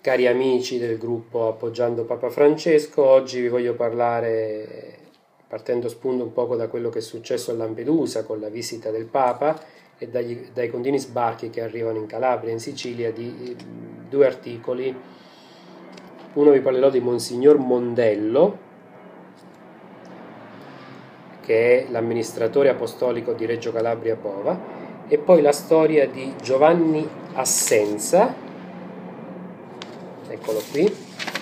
Cari amici del gruppo Appoggiando Papa Francesco, oggi vi voglio parlare, partendo spunto un poco da quello che è successo a Lampedusa con la visita del Papa e dai continui sbarchi che arrivano in Calabria e in Sicilia, di due articoli. Uno vi parlerò di Monsignor Mondello, che è l'amministratore apostolico di Reggio Calabria Pova, e poi la storia di Giovanni Assenza, eccolo qui,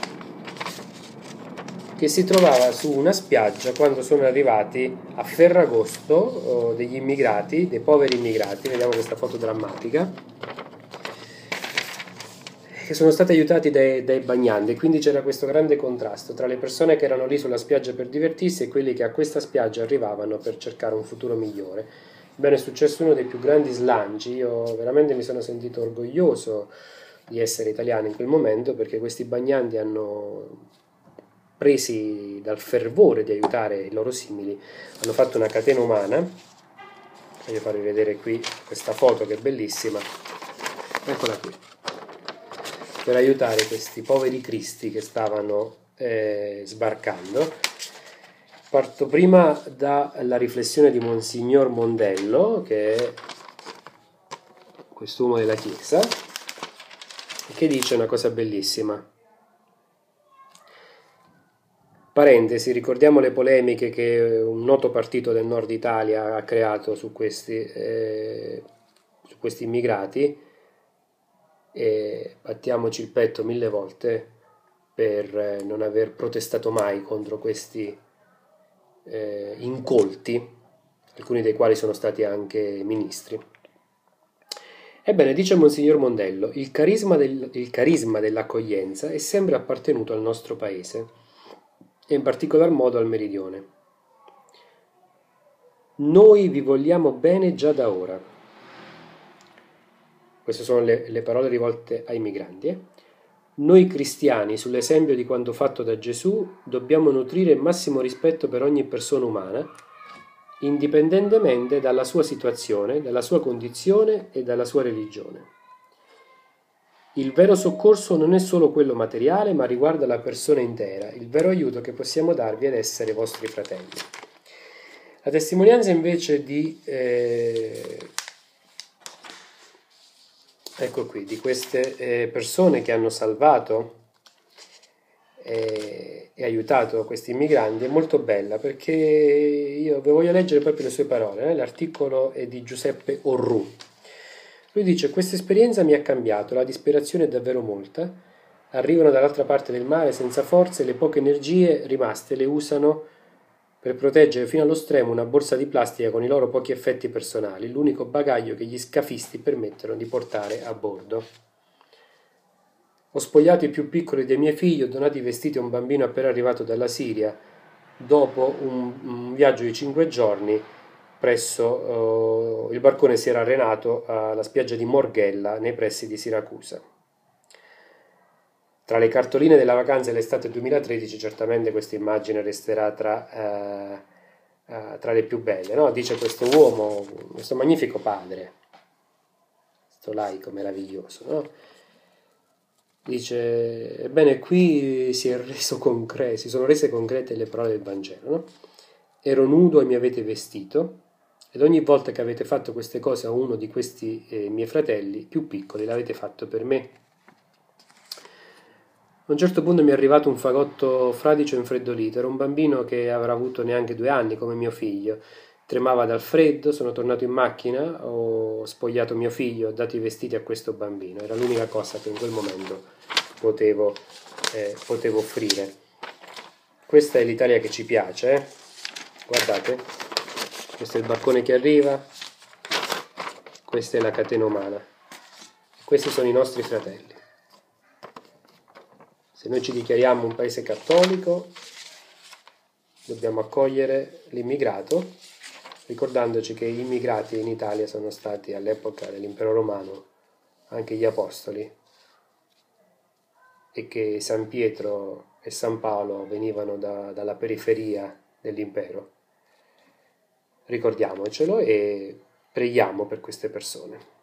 che si trovava su una spiaggia quando sono arrivati a Ferragosto degli immigrati, dei poveri immigrati, vediamo questa foto drammatica, che sono stati aiutati dai bagnanti. Quindi c'era questo grande contrasto tra le persone che erano lì sulla spiaggia per divertirsi e quelli che a questa spiaggia arrivavano per cercare un futuro migliore. Ebbene, è successo uno dei più grandi slanci. Io veramente mi sono sentito orgoglioso di essere italiano in quel momento, perché questi bagnanti hanno, presi dal fervore di aiutare i loro simili, hanno fatto una catena umana. Voglio farvi vedere qui questa foto che è bellissima, eccola qui, per aiutare questi poveri cristi che stavano sbarcando. Parto prima dalla riflessione di Monsignor Mondello, che è quest'uomo della Chiesa, che dice una cosa bellissima. Parentesi, ricordiamo le polemiche che un noto partito del nord Italia ha creato su questi immigrati, e battiamoci il petto 1000 volte per non aver protestato mai contro questi incolti, alcuni dei quali sono stati anche ministri. Ebbene, dice Monsignor Mondello, il carisma dell'accoglienza è sempre appartenuto al nostro paese, e in particolar modo al meridione. Noi vi vogliamo bene già da ora. Queste sono le parole rivolte ai migranti. Noi cristiani, sull'esempio di quanto fatto da Gesù, dobbiamo nutrire il massimo rispetto per ogni persona umana, indipendentemente dalla sua situazione, dalla sua condizione e dalla sua religione. Il vero soccorso non è solo quello materiale, ma riguarda la persona intera, il vero aiuto che possiamo darvi ad essere vostri fratelli. La testimonianza invece di ecco qui, di queste persone che hanno salvato e aiutato questi immigranti è molto bella, perché io vi voglio leggere proprio le sue parole. L'articolo è di Giuseppe Orrù. Lui dice: questa esperienza mi ha cambiato, la disperazione è davvero molta, arrivano dall'altra parte del mare senza forze e le poche energie rimaste le usano per proteggere fino allo stremo una borsa di plastica con i loro pochi effetti personali, l'unico bagaglio che gli scafisti permettono di portare a bordo. Ho spogliato i più piccoli dei miei figli, ho donato i vestiti a un bambino appena arrivato dalla Siria, dopo un viaggio di 5 giorni. Il barcone si era arenato alla spiaggia di Morghella, nei pressi di Siracusa. Tra le cartoline della vacanza dell'estate 2013, certamente questa immagine resterà tra le più belle, no? Dice questo uomo, questo magnifico padre, questo laico meraviglioso, no? Dice: ebbene, qui si sono rese concrete le parole del Vangelo, no? Ero nudo e mi avete vestito, ed ogni volta che avete fatto queste cose a uno di questi miei fratelli più piccoli, l'avete fatto per me. A un certo punto mi è arrivato un fagotto fradicio e infreddolito. Era un bambino che avrà avuto neanche 2 anni, come mio figlio. Tremava dal freddo, sono tornato in macchina, ho spogliato mio figlio, ho dato i vestiti a questo bambino. Era l'unica cosa che in quel momento potevo offrire. Questa è l'Italia che ci piace, eh? Guardate, questo è il barcone che arriva, questa è la catena umana, questi sono i nostri fratelli. Se noi ci dichiariamo un paese cattolico, dobbiamo accogliere l'immigrato, ricordandoci che gli immigrati in Italia sono stati all'epoca dell'Impero Romano anche gli apostoli, e che San Pietro e San Paolo venivano dalla periferia dell'impero. Ricordiamocelo e preghiamo per queste persone.